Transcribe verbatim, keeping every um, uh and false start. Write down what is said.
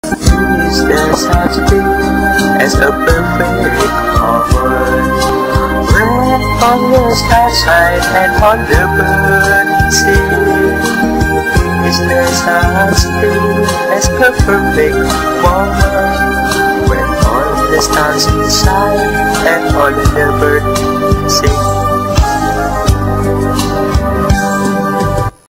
Is there such thing as a perfect heart? When on the starshine and on the burning sea, is there such thing as a perfect moment? When all the stars shine and all the